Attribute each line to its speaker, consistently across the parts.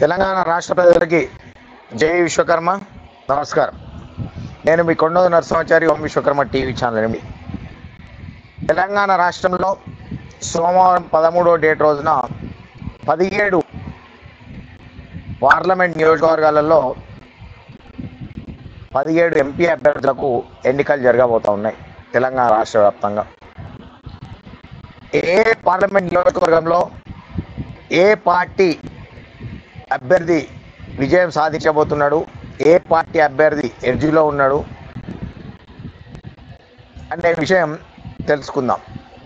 Speaker 1: తెలంగాణ రాష్ట్ర ప్రజలకి జై విశ్వకర్మ. నమస్కారం. నేను మీ కొండోజు నరసింహాచారి, ఓం విశ్వకర్మ టీవీ ఛానల్ అండి. తెలంగాణ రాష్ట్రంలో సోమవారం 13వ డేట్ రోజున 17 పార్లమెంట్ నియోజకవర్గాలలో 17 ఎంపీ అభ్యర్థులకు ఎన్నికలు జరగబోతూ ఉన్నాయి తెలంగాణ రాష్ట్ర వ్యాప్తంగా. ఏ పార్లమెంట్ నియోజకవర్గంలో ఏ పార్టీ అభ్యర్థి విజయం సాధించబోతున్నాడు, ఏ పార్టీ అభ్యర్థి ఎడ్జిలో ఉన్నాడు అనే విషయం తెలుసుకుందాం.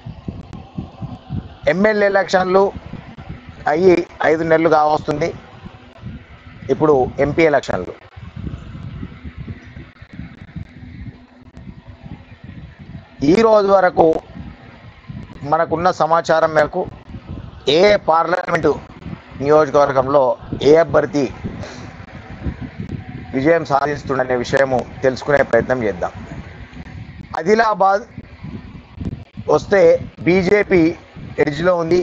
Speaker 1: ఎమ్మెల్యే ఎలక్షన్లు అయ్యి 5 నెలలు కావస్తుంది. ఇప్పుడు ఎంపీ ఎలక్షన్లు. ఈ రోజు వరకు మనకున్న సమాచారం మేరకు ఏ పార్లమెంటు నియోజకవర్గంలో ఏ అభ్యర్థి విజయం సాధిస్తుందనే విషయము తెలుసుకునే ప్రయత్నం చేద్దాం. ఆదిలాబాద్ వస్తే బీజేపీ ఎడ్జ్లో ఉంది.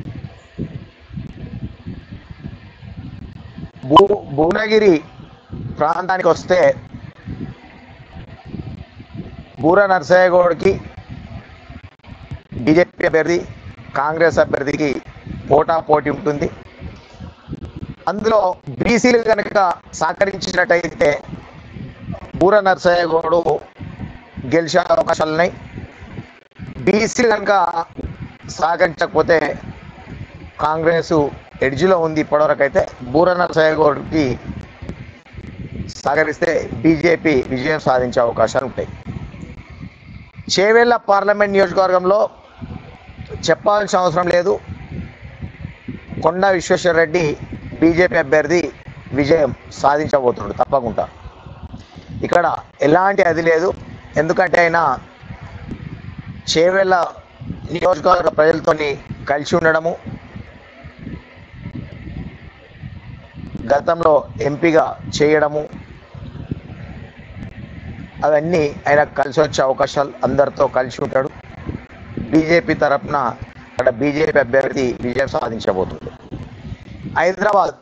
Speaker 1: భువనగిరి ప్రాంతానికి వస్తే బూర నర్సయ్య గౌడ్కి బీజేపీ అభ్యర్థి, కాంగ్రెస్ అభ్యర్థికి పోటాపోటీ ఉంటుంది. అందులో బీసీలు కనుక సహకరించినట్టయితే బూర నర్సయ్య గౌడ్ గెలిచే అవకాశాలు ఉన్నాయి. బీసీలు కనుక సహకరించకపోతే కాంగ్రెస్ ఎడ్జ్లో ఉంది. ఇప్పటివరకు అయితే బూర నర్సయ్య గౌడ్కి సహకరిస్తే బీజేపీ విజయం సాధించే అవకాశాలు ఉంటాయి. చేవెళ్ళ పార్లమెంట్ నియోజకవర్గంలో చెప్పాల్సిన అవసరం లేదు. కొండా విశ్వేశ్వరరెడ్డి బీజేపీ అభ్యర్థి విజయం సాధించబోతున్నాడు తప్పకుండా. ఇక్కడ ఎలాంటి అది లేదు. ఎందుకంటే ఆయన చేవెళ్ళ నియోజకవర్గ ప్రజలతో కలిసి ఉండడము, గతంలో ఎంపీగా చేయడము, అవన్నీ ఆయన కలిసి వచ్చే అవకాశాలు, అందరితో కలిసి ఉంటాడు. బీజేపీ తరఫున అక్కడ బీజేపీ అభ్యర్థి విజయం సాధించబోతుంది. హైదరాబాద్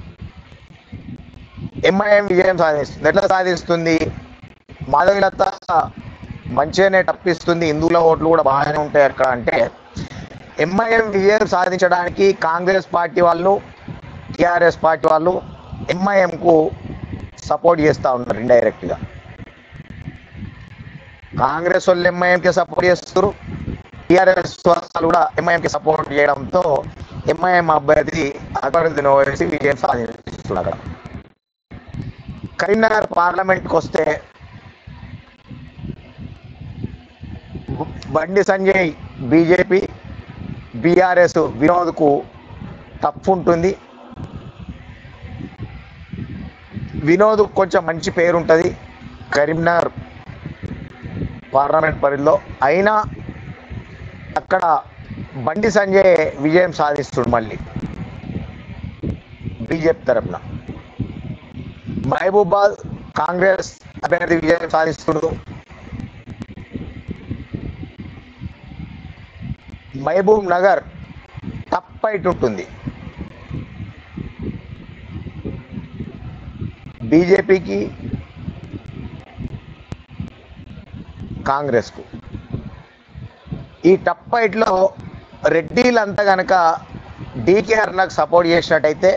Speaker 1: ఎంఐఎం విజయం సాధిస్తుంది. ఎట్లా సాధిస్తుంది? మాధవిలత మంచిగానే తప్పిస్తుంది. హిందువుల ఓట్లు కూడా బాగానే ఉంటాయి అక్కడ. అంటే ఎంఐఎం విజయం సాధించడానికి కాంగ్రెస్ పార్టీ వాళ్ళు, టీఆర్ఎస్ పార్టీ వాళ్ళు ఎంఐఎంకు సపోర్ట్ చేస్తూ ఉన్నారు ఇండైరెక్ట్గా. కాంగ్రెస్ వాళ్ళు ఎంఐఎంకి సపోర్ట్ చేస్తారు, టీఆర్ఎస్ వాళ్ళు కూడా ఎంఐఎంకి సపోర్ట్ చేయడంతో ఎంఐఎం అభ్యర్థి అక్బరుద్దీన్ ఓవైసీ విజయం సాధిస్తున్నారు. కరీంనగర్ పార్లమెంట్కి వస్తే బండి సంజయ్ బీజేపీ, బీఆర్ఎస్ వినోద్కు టఫ్ ఉంటుంది. వినోద్ కొంచెం మంచి పేరు ఉంటుంది కరీంనగర్ పార్లమెంట్ పరిధిలో. అయినా అక్కడ బండి సంజయ్ విజయం సాధిస్తుడు మళ్ళీ బీజేపీ తరఫున. మహబూబాద్ కాంగ్రెస్ అభ్యర్థి విజయం సాధిస్తుడు. మహబూబ్ నగర్ టఫ్ ఫైట్ ఉంటుంది. బీజేపీకి కాంగ్రెస్కు ఈ టఫ్ ఫైట్లో రెడ్డిలంతా కనుక డీకే అరుణకు సపోర్ట్ చేసినట్టయితే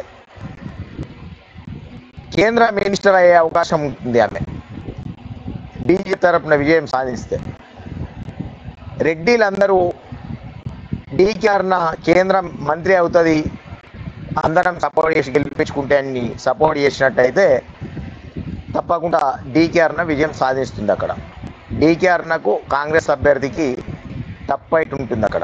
Speaker 1: కేంద్ర మినిస్టర్ అయ్యే అవకాశం ఉంటుంది. ఆమె బీజేపీ తరఫున విజయం సాధిస్తే రెడ్డిలందరూ డీకే అరుణ కేంద్ర మంత్రి అవుతుంది, అందరం సపోర్ట్ చేసి గెలిపించుకుంటే అని సపోర్ట్ చేసినట్టయితే తప్పకుండా డీకే అరుణ విజయం సాధిస్తుంది. అక్కడ డీకే అరుణకు కాంగ్రెస్ అభ్యర్థికి టఫ్ ఫైట్ ఉంటుంది. అక్కడ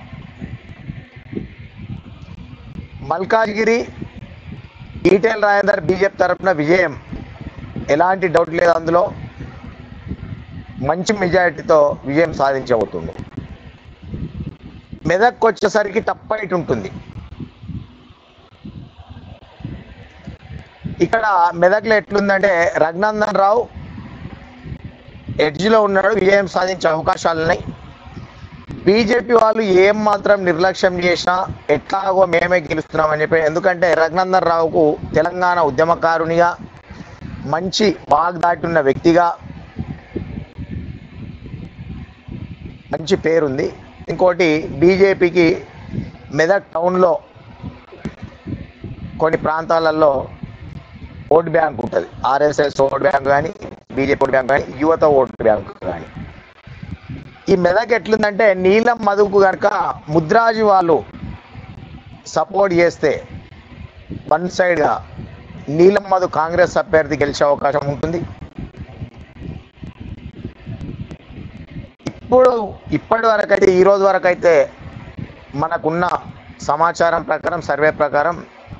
Speaker 1: మల్కాజ్గిరి ఈటెల రాజేందర్ బీజేపీ తరఫున విజయం ఎలాంటి డౌట్ లేదు. అందులో మంచి మెజారిటీతో విజయం సాధించబోతుంది. మెదక్కి వచ్చేసరికి టఫ్ ఫైట్ ఉంటుంది. ఇక్కడ మెదక్లో ఎట్లుందంటే రఘునందన్ రావు ఎడ్జ్లో ఉన్నాడు, విజయం సాధించే అవకాశాలు ఉన్నాయి. బీజేపీ వాళ్ళు ఏం మాత్రం నిర్లక్ష్యం చేసినా ఎట్లాగో మేమే గెలుస్తున్నామని చెప్పి, ఎందుకంటే రఘునందన్ రావుకు తెలంగాణ ఉద్యమకారునిగా, మంచి వాగ్దాటున్న వ్యక్తిగా మంచి పేరుంది. ఇంకోటి, బీజేపీకి మెదక్ టౌన్లో కొన్ని ప్రాంతాలలో ఓటు బ్యాంక్ ఉంటుంది. ఆర్ఎస్ఎస్ ఓటు బ్యాంక్ కానీ, బీజేపీ ఓటు బ్యాంక్ కానీ, యువత ఓటు బ్యాంక్ కానీ. ఈ మెదక్ ఎట్లుందంటే, నీలం మధుకు కనుక ముద్రాజు వాళ్ళు సపోర్ట్ చేస్తే వన్ సైడ్గా నీలం మధు కాంగ్రెస్ అభ్యర్థి గెలిచే అవకాశం ఉంటుంది. ఇప్పటి వరకు అయితే, ఈ రోజు వరకు అయితే మనకున్న సమాచారం ప్రకారం, సర్వే ప్రకారం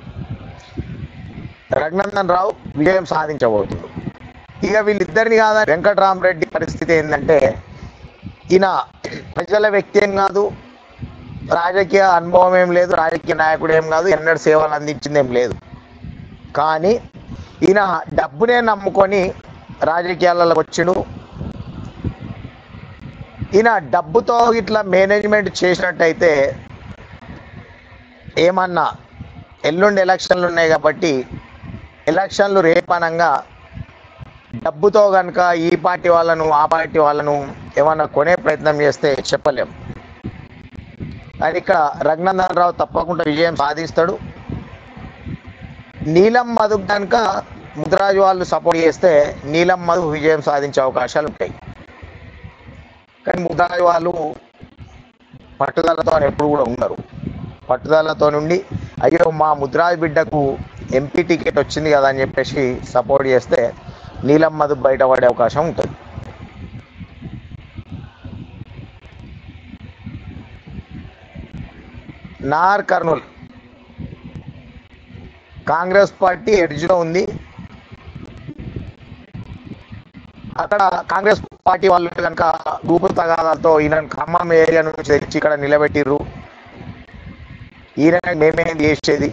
Speaker 1: రఘునందన్ రావు విజయం సాధించబోతుంది. ఇక వీళ్ళిద్దరిని కాదని వెంకట్రామరెడ్డి పరిస్థితి ఏంటంటే, ఈయన ప్రజల వ్యక్తి ఏం కాదు, రాజకీయ అనుభవం ఏం లేదు, రాజకీయ నాయకుడు ఏం కాదు, ఎన్నడూ సేవలు అందించింది ఏం లేదు. కానీ ఈయన డబ్బునే నమ్ముకొని రాజకీయాలకు వచ్చిండు. ఈయన డబ్బుతో ఇట్లా మేనేజ్మెంట్ చేసినట్టయితే, ఏమన్నా ఎల్లుండి ఎలక్షన్లు ఉన్నాయి కాబట్టి, ఎలక్షన్లు రేపనంగా డబ్బుతో కనుక ఈ పార్టీ వాళ్ళను ఆ పార్టీ వాళ్ళను ఏమన్నా కొనే ప్రయత్నం చేస్తే చెప్పలేం. అది ఇక్కడ రఘునందన్ రావు తప్పకుండా విజయం సాధిస్తాడు. నీలం మధు కనుక ముద్రాజు వాళ్ళు సపోర్ట్ చేస్తే నీలం మధు విజయం సాధించే అవకాశాలు ఉంటాయి. కానీ ముద్రాజు వాళ్ళు పట్టుదలతో ఎప్పుడు కూడా ఉండరు. పట్టుదలతో నుండి, అయ్యో మా ముద్రాజు బిడ్డకు ఎంపీ టికెట్ వచ్చింది కదా అని చెప్పేసి సపోర్ట్ చేస్తే నీలం మధు బయటపడే అవకాశం ఉంటుంది. నార్ కర్నూల్ కాంగ్రెస్ పార్టీ ఎడ్జ్లో ఉంది. అక్కడ కాంగ్రెస్ పార్టీ వాళ్ళు కనుక గ్రూపు తగాదాలతో ఈయన ఖమ్మం ఏరియా నుంచి తెచ్చి ఇక్కడ నిలబెట్టిర్రు, ఈయన మేమేంది చేసేది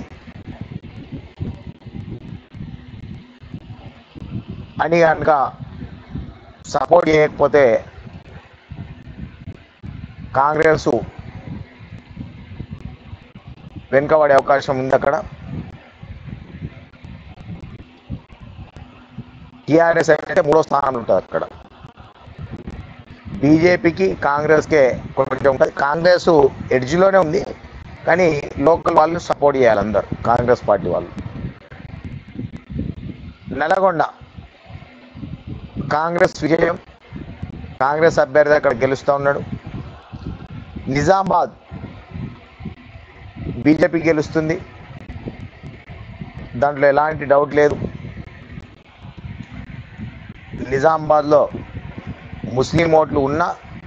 Speaker 1: అని కనుక సపోర్ట్ చేయకపోతే కాంగ్రెస్ వెనుకబడే అవకాశం ఉంది. అక్కడ టీఆర్ఎస్ అయితే 3వ స్థానంలో ఉంటుంది. అక్కడ బీజేపీకి కాంగ్రెస్కే కొంచెం ఉంటుంది. కాంగ్రెస్ ఎడ్జ్లోనే ఉంది, కానీ లోకల్ వాళ్ళు సపోర్ట్ చేయాలి అందరు, కాంగ్రెస్ పార్టీ వాళ్ళు. నల్గొండ కాంగ్రెస్ విజయం, కాంగ్రెస్ అభ్యర్థి అక్కడ గెలుస్తూ ఉన్నాడు. నిజామాబాద్ బీజేపీ గెలుస్తుంది, దాంట్లో ఎలాంటి డౌట్ లేదు. నిజామాబాద్లో ముస్లిం ఓట్లు ఉన్న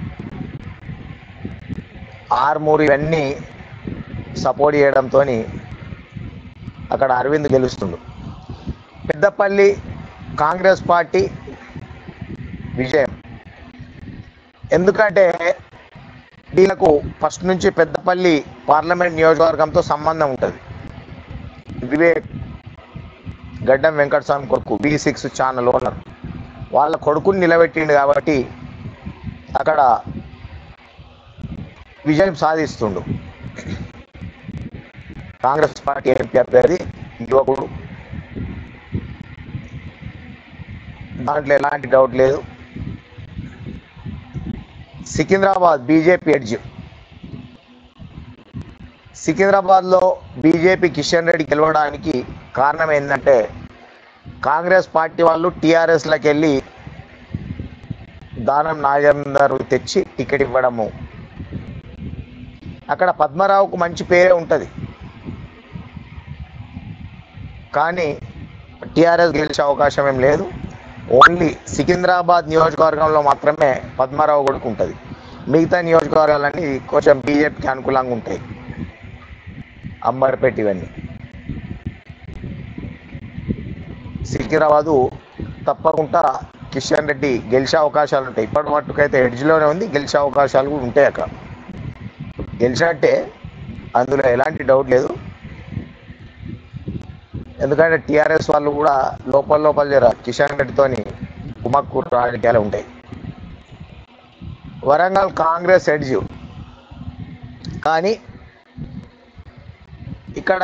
Speaker 1: ఆర్మూరు ఇవన్నీ సపోర్ట్ చేయడంతో అక్కడ అరవింద్ గెలుస్తుండు. పెద్దపల్లి కాంగ్రెస్ పార్టీ విజయం, ఎందుకంటే వీళ్ళకు ఫస్ట్ నుంచి పెద్దపల్లి పార్లమెంట్ నియోజకవర్గంతో సంబంధం ఉంటుంది. వివేక్ గడ్డం వెంకటస్వామి కొడుకు V6 ఛానల్ ఓనర్, వాళ్ళ కొడుకుని నిలబెట్టిండు కాబట్టి అక్కడ విజయం సాధిస్తుండు. కాంగ్రెస్ పార్టీ ఎంపీ అభ్యర్థి యువకుడు, దాంట్లో ఎలాంటి డౌట్ లేదు. సికింద్రాబాద్ బీజేపీ ఎడ్జ్, సికింద్రాబాద్లో బీజేపీ కిషన్ రెడ్డి గెలవడానికి కారణం ఏంటంటే, కాంగ్రెస్ పార్టీ వాళ్ళు టీఆర్ఎస్లోకి వెళ్ళి దానం నాగేందర్ తెచ్చి టికెట్ ఇవ్వడము. అక్కడ పద్మరావుకు మంచి పేరే ఉంటుంది, కానీ టీఆర్ఎస్ గెలిచే అవకాశం ఏం లేదు. ఓన్లీ సికింద్రాబాద్ నియోజకవర్గంలో మాత్రమే పద్మరావు కొడుకు ఉంటుంది. మిగతా నియోజకవర్గాలన్నీ కొంచెం బీజేపీకి అనుకూలంగా ఉంటాయి, అంబర్పేట ఇవన్నీ. సికింద్రాబాదు తప్పకుండా కిషన్ రెడ్డి గెలిచే అవకాశాలు ఉంటాయి. ఇప్పటి మట్టుకైతే ఎడ్జ్లోనే ఉంది, గెలిచే అవకాశాలు కూడా ఉంటాయి. అక్కడ గెలిచినట్టే, అందులో ఎలాంటి డౌట్ లేదు. ఎందుకంటే టీఆర్ఎస్ వాళ్ళు కూడా లోపల జర కిషన్ రెడ్డితోని కుమ్మక్కు రాజకీయాలు ఉంటాయి. వరంగల్ కాంగ్రెస్ ఎడ్జ్, కానీ ఇక్కడ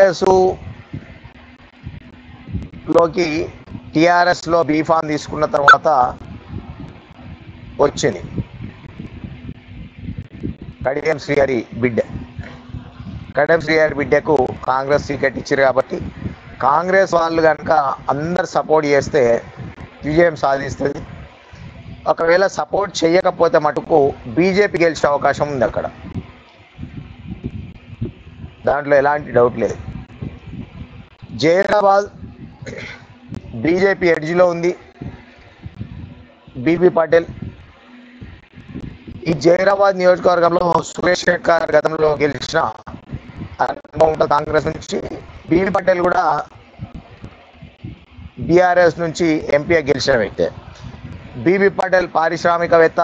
Speaker 1: కాంగ్రెస్లోకి టీఆర్ఎస్లో బీఫామ్ తీసుకున్న తర్వాత వచ్చింది కడియం శ్రీహరి బిడ్డకు కాంగ్రెస్ టికెట్ ఇచ్చారు కాబట్టి కాంగ్రెస్ వాళ్ళు కనుక అందరు సపోర్ట్ చేస్తే విజయం సాధిస్తుంది. ఒకవేళ సపోర్ట్ చేయకపోతే మటుకు బీజేపీ గెలిచే అవకాశం ఉంది అక్కడ, దాంట్లో ఎలాంటి డౌట్ లేదు. జైరాబాద్ బీజేపీ ఎడ్జ్లో ఉంది. బీబీ పాటిల్ ఈ జైరాబాద్ నియోజకవర్గంలో సురేష్ శెట్కర్ గతంలో గెలిచిన అనుభవం కాంగ్రెస్ నుంచి. బీబీ పటేల్ కూడా బీఆర్ఎస్ నుంచి ఎంపీగా గెలిచిన వ్యక్తే. బీబీ పటేల్ పారిశ్రామికవేత్త,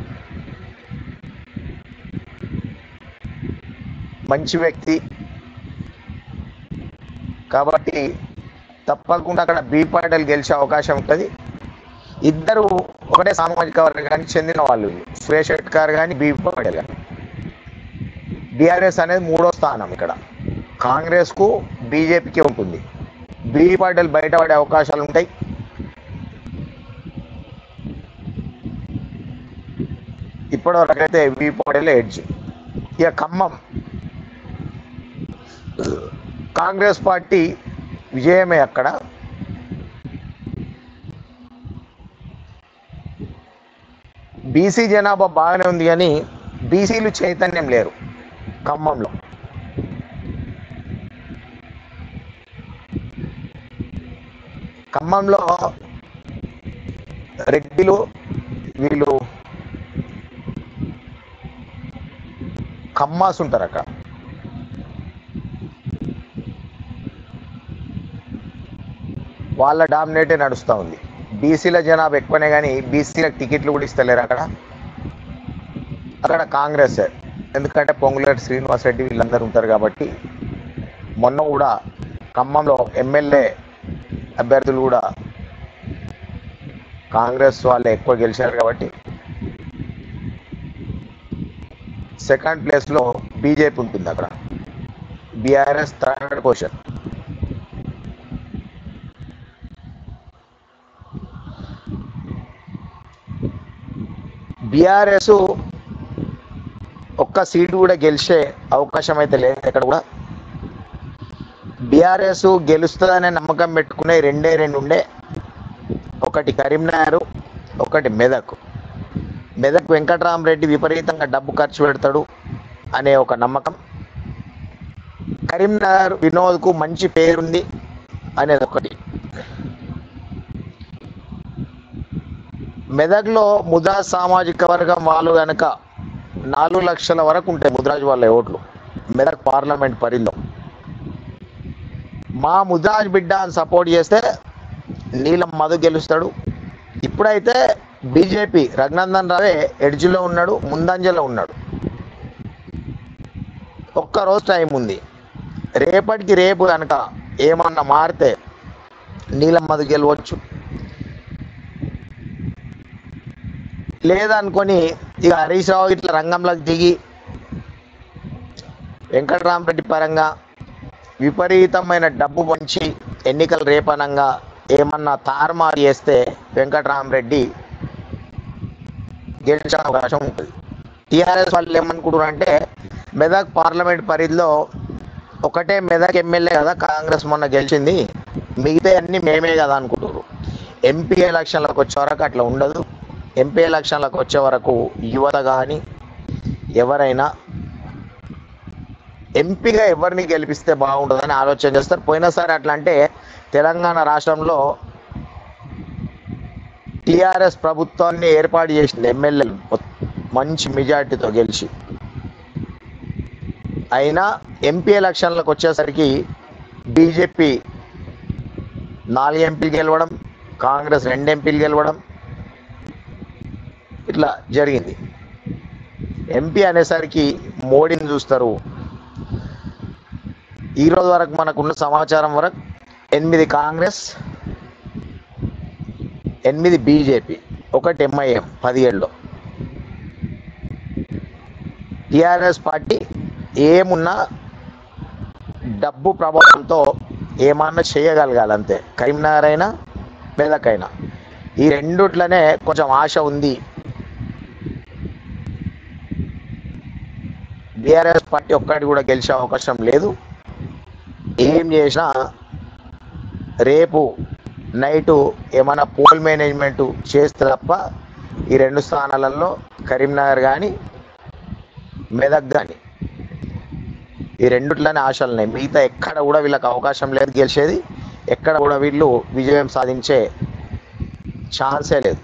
Speaker 1: మంచి వ్యక్తి కాబట్టి తప్పకుండా అక్కడ బీబీ పటేల్ గెలిచే అవకాశం ఉంటుంది. ఇద్దరు ఒకటే సామాజిక వర్గానికి చెందిన వాళ్ళు, సురేష్ శెట్కర్ కానీ బీబీ పటేల్ కానీ. బీఆర్ఎస్ అనేది 3వ స్థానం, ఇక్కడ కాంగ్రెస్కు బీజేపీకి ఉంటుంది. బీబీ పటేల్ బయటపడే అవకాశాలు ఉంటాయి. ఇప్పటివరకైతే బీబీ పటేల్ ఎడ్జ్. ఇక ఖమ్మం కాంగ్రెస్ పార్టీ విజయమే. అక్కడ బీసీ జనాభా బాగానే ఉంది కానీ బీసీలు చైతన్యం లేరు ఖమ్మంలో. ఖమ్మంలో రెడ్డిలు వీళ్ళు ఖమ్మాస్ ఉంటారు అక్కడ. వాళ్ళ డామినేటే నడుస్తూ ఉంది. బీసీల జనాభా ఎక్కువనే కానీ బీసీలకు టికెట్లు కూడా ఇస్తలేరు అక్కడ కాంగ్రెస్. ఎందుకంటే పొంగులేటి శ్రీనివాసరెడ్డి వీళ్ళందరూ ఉంటారు కాబట్టి. మొన్న కూడా ఖమ్మంలో ఎమ్మెల్యే అభ్యర్థులు కూడా కాంగ్రెస్ వాళ్ళే ఎక్కువ గెలిచారు కాబట్టి సెకండ్ ప్లేస్లో బీజేపీ ఉంటుంది. అక్కడ బీఆర్ఎస్ థర్డ్ పొజిషన్. బీఆర్ఎస్ ఒక్క సీటు కూడా గెలిచే అవకాశం అయితే లేదు ఎక్కడ కూడా. బీఆర్ఎస్ గెలుస్తుందనే నమ్మకం పెట్టుకునే రెండే ఉండే, ఒకటి కరీంనగర్, ఒకటి మెదక్. వెంకట్రామరెడ్డి విపరీతంగా డబ్బు ఖర్చు పెడతాడు అనే ఒక నమ్మకం. కరీంనగర్ వినోద్కు మంచి పేరుంది అనేది ఒకటి. మెదక్లో ముద్రాజ్ సామాజిక వర్గం వాళ్ళు కనుక 4 లక్షల వరకు ఉంటాయి ముద్రాజ్ వాళ్ళ ఓట్లు మెదక్ పార్లమెంట్ పరిధిలో. మా ముద్రాజ్ బిడ్డ అని సపోర్ట్ చేస్తే నీలం మధు గెలుస్తాడు. ఇప్పుడైతే బీజేపీ రఘునందన్ రావే ఎడ్జ్లో ఉన్నాడు, ముందంజలో ఉన్నాడు. ఒక్కరోజు టైం ఉంది. రేపటికి రేపు కనుక ఏమన్నా మారితే నీలం మధు గెలవచ్చు. లేదనుకొని ఇక హరీష్ రావు ఇట్లా రంగంలోకి దిగి వెంకట్రామరెడ్డి పరంగా విపరీతమైన డబ్బు పంచి ఎన్నికలు రేపనంగా ఏమన్నా తారుమారు చేస్తే వెంకట్రామరెడ్డి గెలిచే అవకాశం ఉంటుంది. టీఆర్ఎస్ వాళ్ళు ఏమనుకుంటున్నారు అంటే మెదక్ పార్లమెంట్ పరిధిలో ఒకటే మెదక్ ఎమ్మెల్యే కదా కాంగ్రెస్ మొన్న గెలిచింది, మిగతా అన్నీ మేమే కదా అనుకుంటున్నారు. ఎంపీ ఎలక్షన్లకు వచ్చే వరకు అట్లా ఉండదు. ఎంపీ ఎలక్షన్లకు వచ్చే వరకు యువత కానీ ఎవరైనా ఎంపీగా ఎవరిని గెలిపిస్తే బాగుంటుందని ఆలోచన చేస్తారు. పోయినసారి అట్లా అంటే తెలంగాణ రాష్ట్రంలో టీఆర్ఎస్ ప్రభుత్వాన్ని ఏర్పాటు చేసింది ఎమ్మెల్యేలు మంచి మెజార్టీతో గెలిచి. అయినా ఎంపీ ఎలక్షన్లకు వచ్చేసరికి బీజేపీ 4 ఎంపీలు గెలవడం, కాంగ్రెస్ 2 ఎంపీలు గెలవడం ఇట్లా జరిగింది. ఎంపీ అనేసరికి మోడీని చూస్తారు. ఈరోజు వరకు మనకున్న సమాచారం వరకు 8 కాంగ్రెస్, 8 బీజేపీ, 1 ఎంఐఎం 17లో. టీఆర్ఎస్ పార్టీ ఏమున్నా డబ్బు ప్రభావంతో ఏమన్నా చేయగలగాలి అంతే. కరీంనగర్ అయినా మెదక్ అయినా ఈ రెండుట్లనే కొంచెం ఆశ ఉంది. బీఆర్ఎస్ పార్టీ ఒక్కటి కూడా గెలిచే అవకాశం లేదు. ఏం చేసినా రేపు నైటు ఏమైనా పోల్ మేనేజ్మెంట్ చేస్తే తప్ప ఈ రెండు స్థానాలలో కరీంనగర్ కానీ మెదక్ కానీ ఈ రెండుట్లనే ఆశలు ఉన్నాయి. మిగతా ఎక్కడ కూడా వీళ్ళకి అవకాశం లేదు గెలిచేది. ఎక్కడ కూడా వీళ్ళు విజయం సాధించే ఛాన్సే లేదు.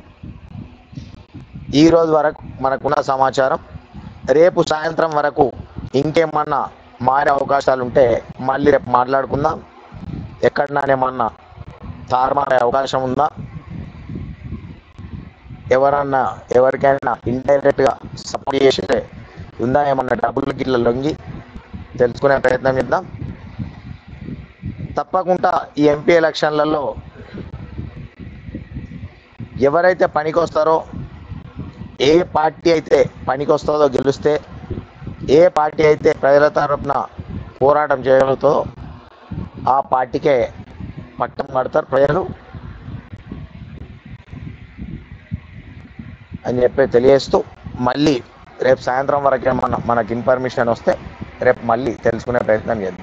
Speaker 1: ఈరోజు వరకు మనకున్న సమాచారం. రేపు సాయంత్రం వరకు ఇంకేమన్నా మారే అవకాశాలు ఉంటే మళ్ళీ రేపు మాట్లాడుకుందాం. ఎక్కడనేమన్నా తారుమారే అవకాశం ఉందా, ఎవరికైనా ఇండైరెక్ట్గా సపోర్ట్ చేసే ఉందా, ఏమన్నా డబ్బులు గిట్ల లొంగి తెలుసుకునే ప్రయత్నం చేద్దాం. తప్పకుండా ఈ ఎంపీ ఎలక్షన్లలో ఎవరైతే పనికొస్తారో, ఏ పార్టీ అయితే పనికొస్తుందో, గెలిస్తే ఏ పార్టీ అయితే ప్రజల తరపున పోరాటం చేయగలుగుతుందో ఆ పార్టీకే పట్టం కడతారు ప్రజలు అని చెప్పి తెలియజేస్తూ, మళ్ళీ రేపు సాయంత్రం వరకు మనకి ఇన్ఫర్మేషన్ వస్తే రేపు మళ్ళీ తెలుసుకునే ప్రయత్నం చేద్దాం.